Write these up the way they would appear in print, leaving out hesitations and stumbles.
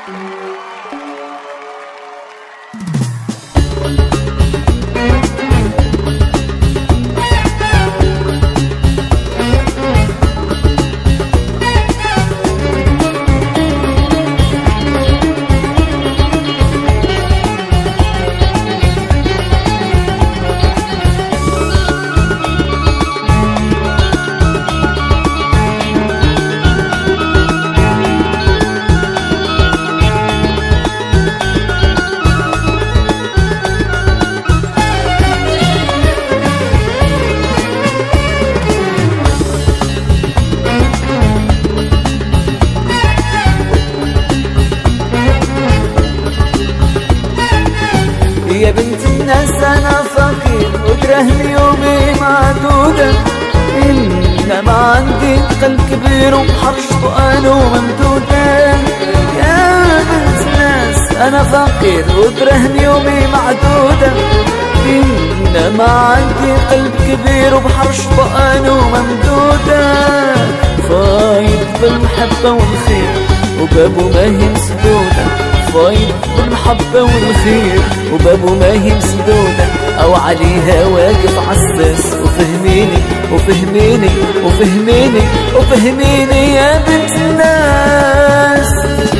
يا بنت الناس أنا فقير ودرهم يومي معدودة، إنما عندي قلب كبير وبحر شطئان وممدودة. يا بنت الناس أنا فقير ودرهم يومي معدودة، إنما عندي قلب كبير وبحر شطئان وممدودة. فايض بالمحبة والخير وبابه ما هي مسدودة، فايض بالمحبة والخير وبابه ما هي مسدودة، أو عليها واقف عساس. وفهميني وفهميني وفهميني وفهميني يا بنت الناس.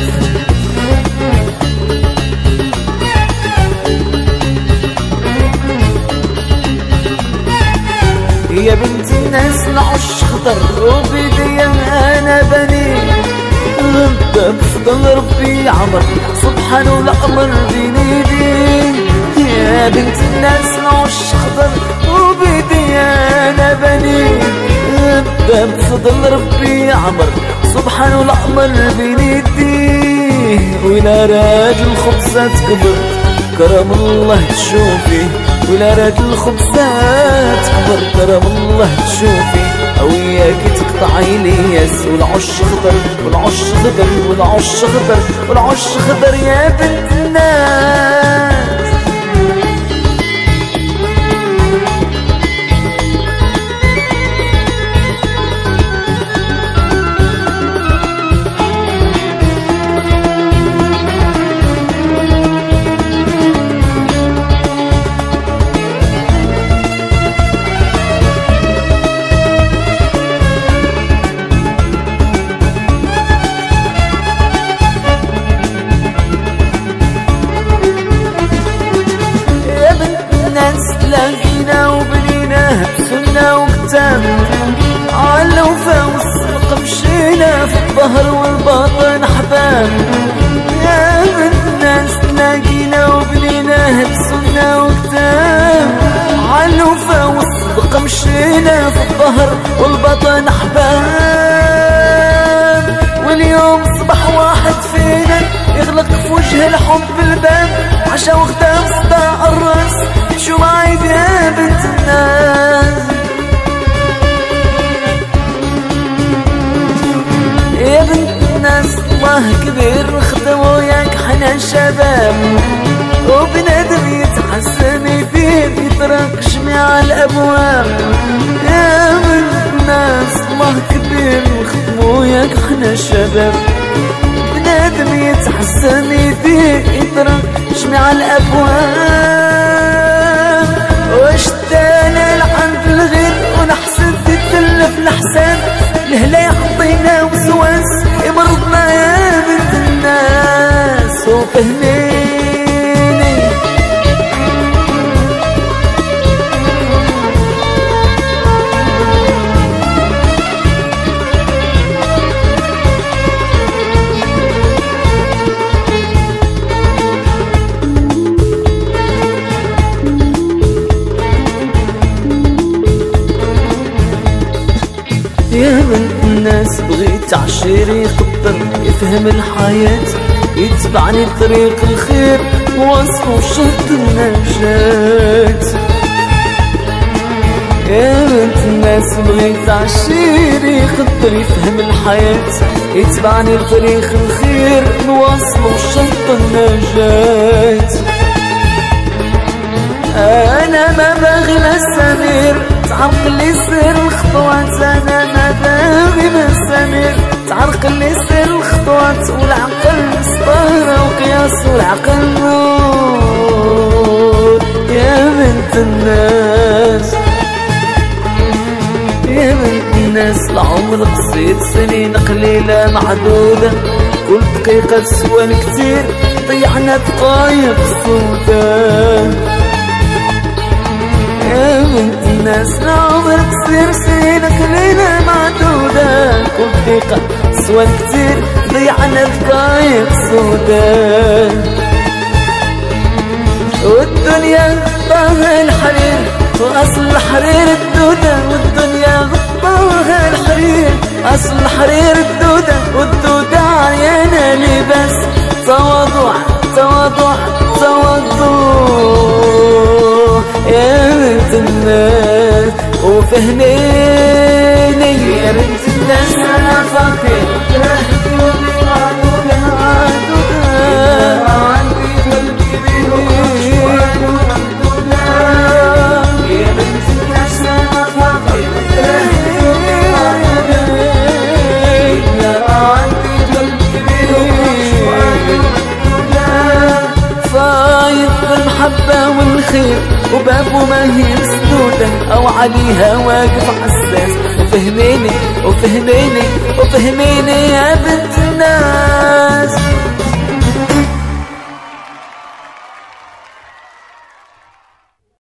يا بنت الناس العش خضر وبيدي أنا بني، غدا بفضل ربي عمر سبحانه الأمر بين يدي. يا بنت الناس العش خضر وبيدي أنا بني، غدا بفضل ربي عمر سبحانه الأمر بين يدي. ولا راد الخبزات كبر كرم الله تشوفي، ولا راد الخبزات كبر كرم الله تشوفي. وياك تقطعي لي ياس والعش خضر والعش خضر والعش خضر والعش خضر يا بنت الناس. لاقينا وبنينا بسنة وكتاب، عالوفا والصدق مشينا في الظهر والباطن أحباب. يا بنت الناس لاقينا وبنينا بسنة وكتاب، عالوفا والصدق مشينا في الظهر والباطن أحباب. واليوم صبح واحد فينا يغلق في وجه الحب الباب، عشا وغدا صداع الراس. شو معيد يا بنت الناس. يا بنت الناس الله كبير خدم وياك حنا شباب، وبنادم يتحسن يفيد يطرق جميع الابواب. يا بنت الناس الله كبير خدم وياك حنا شباب، بنادم يتحسن يفيد يطرق جميع الابواب. واشتانا لعند الغير ونحسد تتلف الحسان، الهلا يعطينا وسواس يمرضنا يا بنت الناس. وفهميني يا بنت الناس بغيت عشيري يقدر يفهم الحياة، يتبعني طريق الخير ووصفه شط النجاة. يا بنت الناس بغيت عشيري يقدر يفهم الحياة، يتبعني طريق الخير ووصفه شط النجاة. أنا ما باغي مسامير تعرق لي سير الخطوات، أنا ما باغي مسامير تعرق اللي يصير الخطوات والعقل مسطرة وقياس والعقل نور يا بنت الناس يا بنت الناس. العمر قصير سنين قليلة معدودة كل دقيقة تسوان كتير ضيعنا دقايق سوداء يا بنت الناس. العمر قصير سنين قليلة معدودة كل دقيقة تسوان كتير ضيعنا دقايق سوداء. والدنيا غطاها الحرير وأصل الحرير الدودة والدنيا غطاها الحرير أصل الحرير الدودة والدودة عيانا لباس تواضع تواضع تواضع يا بنت الناس. وفهميني يا بنت الناس أنا فاكر رحتوني عدودة عدودة عندي قلبي بيروح وأنا مردودة يا بنت الناس أنا فاكر رحتوني عدودة عندي قلبي بيروح وأنا مردودة. فايض بالمحبة والخير وبابه ما هي مسدودة أو عليها واقف حساس. وفهميني وفهميني وفهميني يا بنت الناس.